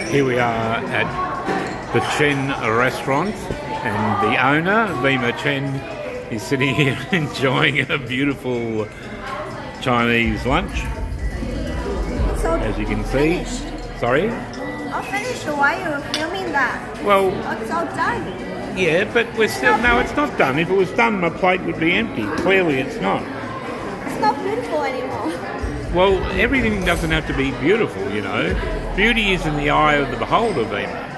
Here we are at the Chen restaurant, and the owner, Vima Chen, is sitting here enjoying a beautiful Chinese lunch, So as you can see. finished. Sorry? I'll finish while you're filming that. Well, It's all done. yeah, but we're still... No, it's not done. If it was done, my plate would be empty. Clearly it's not. It's not beautiful anymore. Well, everything doesn't have to be beautiful, you know. Beauty is in the eye of the beholder, Vima.